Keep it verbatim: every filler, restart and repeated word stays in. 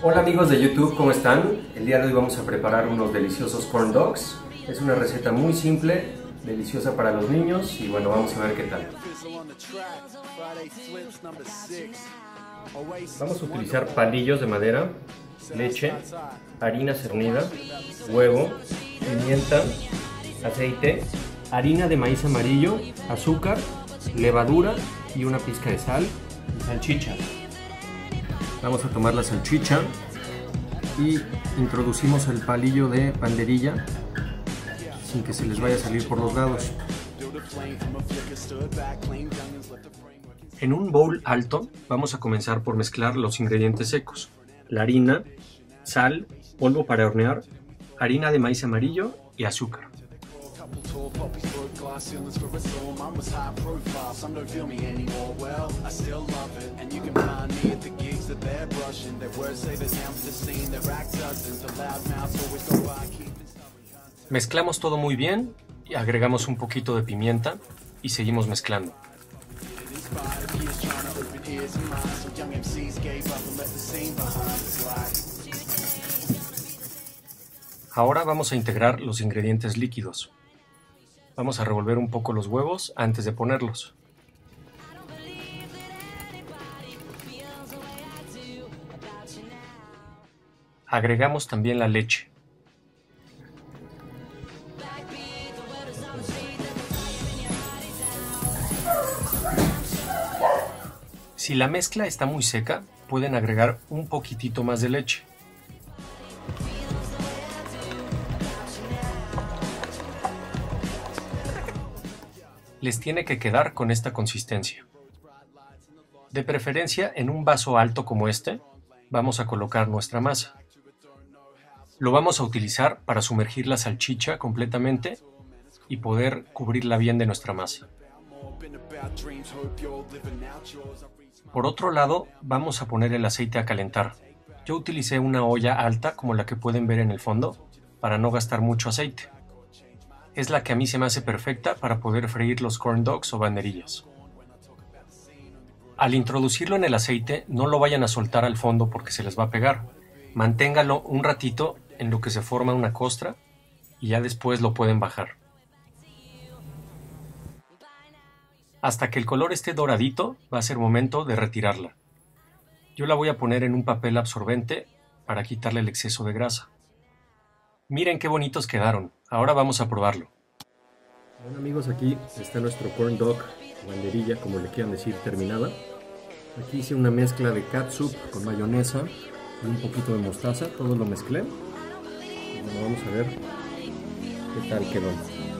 Hola amigos de YouTube, ¿cómo están? El día de hoy vamos a preparar unos deliciosos corn dogs. Es una receta muy simple, deliciosa para los niños y bueno, vamos a ver qué tal. Vamos a utilizar palillos de madera, leche, harina cernida, huevo, pimienta, aceite, harina de maíz amarillo, azúcar, levadura y una pizca de sal y salchicha. Vamos a tomar la salchicha y introducimos el palillo de panderilla sin que se les vaya a salir por los lados. En un bowl alto vamos a comenzar por mezclar los ingredientes secos: la harina, sal, polvo para hornear, harina de maíz amarillo y azúcar. Mezclamos todo muy bien y agregamos un poquito de pimienta y seguimos mezclando. Ahora vamos a integrar los ingredientes líquidos. Vamos a revolver un poco los huevos antes de ponerlos. Agregamos también la leche. Si la mezcla está muy seca, pueden agregar un poquitito más de leche. Les tiene que quedar con esta consistencia. De preferencia en un vaso alto como este, vamos a colocar nuestra masa. Lo vamos a utilizar para sumergir la salchicha completamente y poder cubrirla bien de nuestra masa. Por otro lado, vamos a poner el aceite a calentar. Yo utilicé una olla alta como la que pueden ver en el fondo para no gastar mucho aceite. Es la que a mí se me hace perfecta para poder freír los corn dogs o banderillas. Al introducirlo en el aceite, no lo vayan a soltar al fondo porque se les va a pegar. Manténgalo un ratito en lo que se forma una costra y ya después lo pueden bajar. Hasta que el color esté doradito, va a ser momento de retirarla. Yo la voy a poner en un papel absorbente para quitarle el exceso de grasa. Miren qué bonitos quedaron. Ahora vamos a probarlo. Bueno amigos, aquí está nuestro corn dog, banderilla, como le quieran decir, terminada. Aquí hice una mezcla de catsup con mayonesa y un poquito de mostaza. Todo lo mezclé. Y bueno, vamos a ver qué tal quedó.